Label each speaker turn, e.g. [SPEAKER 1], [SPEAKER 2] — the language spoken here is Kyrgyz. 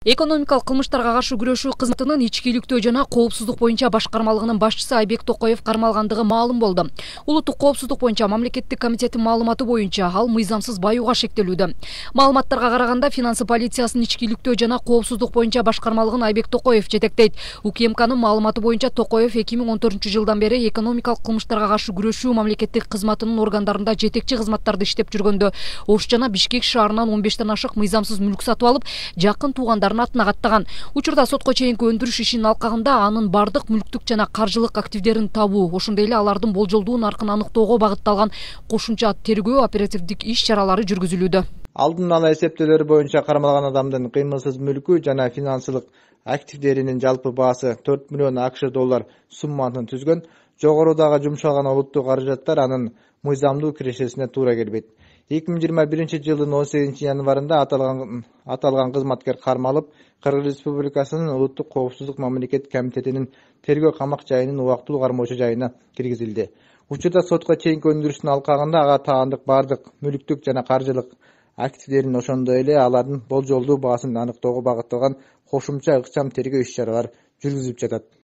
[SPEAKER 1] Экономикалык кылмыштарга каршы күрөшүү кызматынын ичкиликтөө жана коопсуздук боюнча башкармалыгынын башчысы Айбек Токоев кармалгандыгы маалым болду. Улуттук коопсуздук боюнча мамлекеттик комитеттин маалыматы боюнча ал мыйзамсыз баюуга шектелүүдө. Маалыматтарга караганда финансы полициясынын ичкиликтөө жана коопсуздук боюнча башкармалыгын Айбек Токоев жетектейт. УКМКнын маалыматы боюнча Токоев 2014-жылдан бери экономикалык кылмыштарга каршы күрөшүү мамлекеттик кызматынын органдарында жетекчи кызматтарды иштеп жүргөндө Ош жана Бишкек шаарынан 15тен ашык мыйзамсыз мүлк сатып алып, жакын туугандар атына каттаган. Учурда сотко чейинки өндүрүш ишинин алкагында анын бардык мүлктүк жана каржылык активдерин табуу, ошондой эле алардын болжолдуу наркын аныктоого багытталган кошумча тергөө оперативдик иш чаралары жүргүзүлүүдө.
[SPEAKER 2] Алдын ала эсептөөлөр боюнча кармалган адамдын кыймылсыз мүлкү жана финансылык активдеринин жалпы баасы 4 миллион АКШ доллар суммасын түзгөн. Жогорудагы жумшалган улуттук каражаттар анын мыйзамдуу кирешесине туура келбейт. 2021-жылдын 18 январында аталган кызматкер кармалып, Кыргыз Республикасынын улуттук коопсуздук мамлекеттик комитетинин тергөө камак жайынын убактылуу кармоочу жайына киргизилди. Учурда сотко чейинки өндүрүштүн алкагында ага таандык бардык мүлктүк жана каржылык активдерин, ошондой эле алардын болжолдуу баасын аныктоого багытталган кошумча ыкчам тергөө иш чаралары жүргүзүлүп жатат.